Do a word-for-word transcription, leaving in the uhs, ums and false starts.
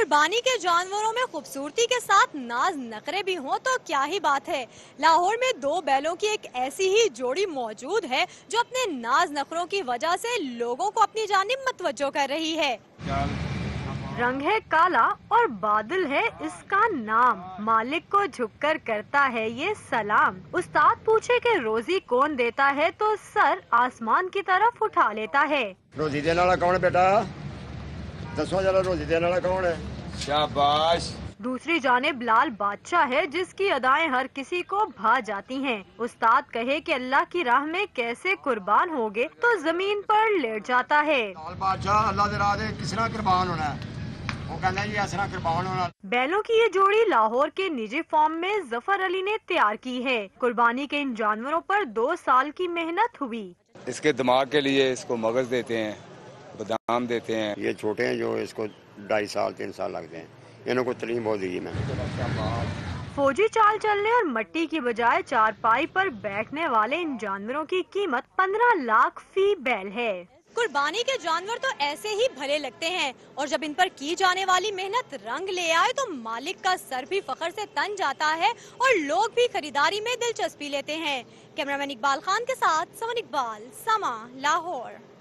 कुर्बानी के जानवरों में खूबसूरती के साथ नाज नखरे भी हों तो क्या ही बात है। लाहौर में दो बैलों की एक ऐसी ही जोड़ी मौजूद है जो अपने नाज नखरों की वजह से लोगों को अपनी जानिब मतवज्जो कर रही है। रंग है काला और बादल है इसका नाम, मालिक को झुककर करता है ये सलाम। उस्ताद पूछे कि रोजी कौन देता है तो सर आसमान की तरफ उठा लेता है। रोजी देने वाला कौन है बेटा? दसो जरा रोजी देने वाला कौन है? शाबाश। दूसरी जानिब लाल बादशाह है जिसकी अदाएं हर किसी को भा जाती हैं। उस्ताद कहे कि अल्लाह की राह में कैसे कुर्बान होगे तो जमीन पर लेट जाता है। लाल बादशाह अल्लाह दे राह दे किस तरह कुर्बान होना है? वो कहना जी इस तरह कुर्बान होना। बैलों की ये जोड़ी लाहौर के निजी फार्म में जफर अली ने तैयार की है। कुर्बानी के इन जानवरों पर दो साल की मेहनत हुई। इसके दिमाग के लिए इसको मगज देते हैं, बादाम देते हैं। ये छोटे हैं जो इसको ढाई साल तीन साल लगते हैं, इन्हों को तालीम बहुत दी मैंने। फौजी चाल चलने और मट्टी की बजाय चारपाई पर बैठने वाले इन जानवरों की कीमत पंद्रह लाख फी बैल है। कुर्बानी के जानवर तो ऐसे ही भले लगते हैं और जब इन पर की जाने वाली मेहनत रंग ले आए तो मालिक का सर भी फखर से तन जाता है और लोग भी खरीदारी में दिलचस्पी लेते हैं। कैमरामैन इकबाल खान के साथ समन इकबाल, समा, लाहौर।